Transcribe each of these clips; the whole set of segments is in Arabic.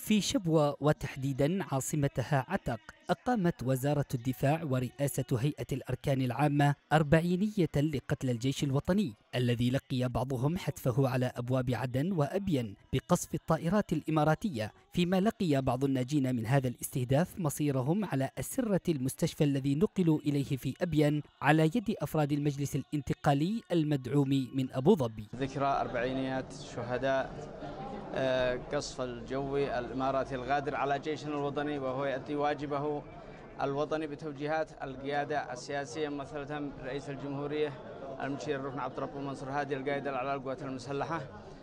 في شبوة وتحديدا عاصمتها عتق، أقامت وزارة الدفاع ورئاسة هيئة الأركان العامة أربعينية لقتلى الجيش الوطني الذي لقي بعضهم حتفه على أبواب عدن وأبين بقصف الطائرات الإماراتية، فيما لقي بعض الناجين من هذا الاستهداف مصيرهم على أسرة المستشفى الذي نقلوا إليه في أبين على يد أفراد المجلس الانتقالي المدعوم من أبو ظبي. ذكرى أربعينيات شهداء قصف الجوي الإماراتي الغادر على جيشنا الوطني، وهو يؤدي واجبه الوطني بتوجيهات القيادة السياسية ممثلة رئيس الجمهورية المشير الركن عبد الرب منصور هادي القائد الأعلى للقوات المسلحة.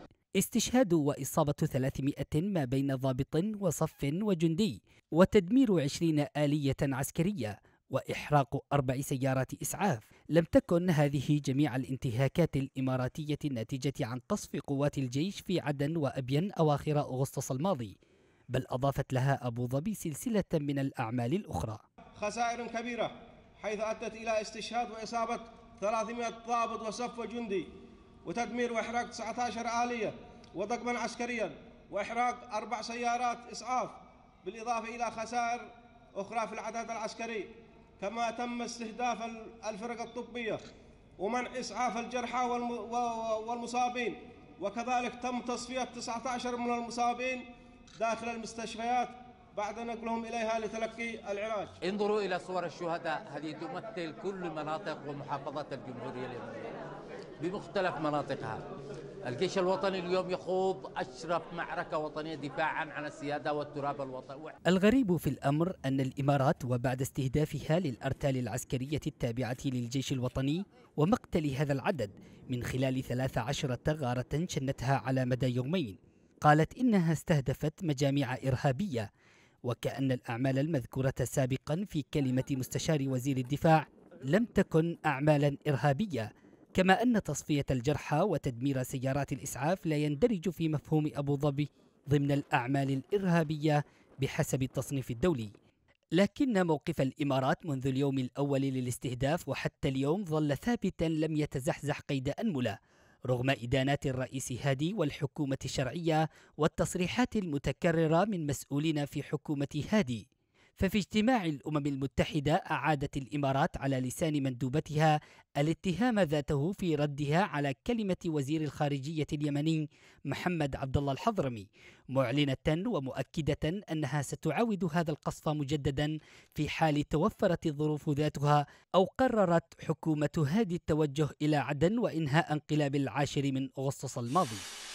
استشهاد وإصابة 300 ما بين ضابط وصف وجندي، وتدمير 20 آلية عسكرية، وإحراق 4 سيارات إسعاف. لم تكن هذه جميع الانتهاكات الإماراتية الناتجة عن قصف قوات الجيش في عدن وأبين أواخر أغسطس الماضي، بل أضافت لها أبو ظبي سلسلة من الأعمال الأخرى. خسائر كبيرة حيث أدت إلى استشهاد وإصابة 300 ضابط وصف وجندي، وتدمير وإحراق 19 آلية وضقما عسكريا، وإحراق 4 سيارات إسعاف، بالإضافة إلى خسائر أخرى في العدد العسكري. كما تم استهداف الفرق الطبية ومنع إسعاف الجرحى والمصابين، وكذلك تم تصفية 19 من المصابين داخل المستشفيات بعد نقلهم إليها لتلقي العلاج. انظروا إلى صور الشهداء، هذه تمثل كل مناطق ومحافظات الجمهورية اليمنية بمختلف مناطقها. الجيش الوطني اليوم يخوض أشرف معركة وطنية دفاعا عن السيادة والتراب الوطني. الغريب في الأمر أن الإمارات وبعد استهدافها للأرتال العسكرية التابعة للجيش الوطني ومقتل هذا العدد من خلال 13 غارة شنتها على مدى يومين، قالت إنها استهدفت مجاميع إرهابية، وكأن الأعمال المذكورة سابقا في كلمة مستشار وزير الدفاع لم تكن أعمالا إرهابية، كما أن تصفية الجرحى وتدمير سيارات الإسعاف لا يندرج في مفهوم أبو ظبي ضمن الأعمال الإرهابية بحسب التصنيف الدولي. لكن موقف الإمارات منذ اليوم الأول للاستهداف وحتى اليوم ظل ثابتا لم يتزحزح قيد أنملة، رغم إدانات الرئيس هادي والحكومة الشرعية والتصريحات المتكررة من مسؤولين في حكومة هادي. ففي اجتماع الأمم المتحدة أعادت الإمارات على لسان مندوبتها الاتهام ذاته في ردها على كلمة وزير الخارجية اليمني محمد عبد الله الحضرمي، معلنة ومؤكدة أنها ستعاود هذا القصف مجددا في حال توفرت الظروف ذاتها أو قررت حكومة هادي التوجه إلى عدن وإنهاء انقلاب 10 من أغسطس الماضي.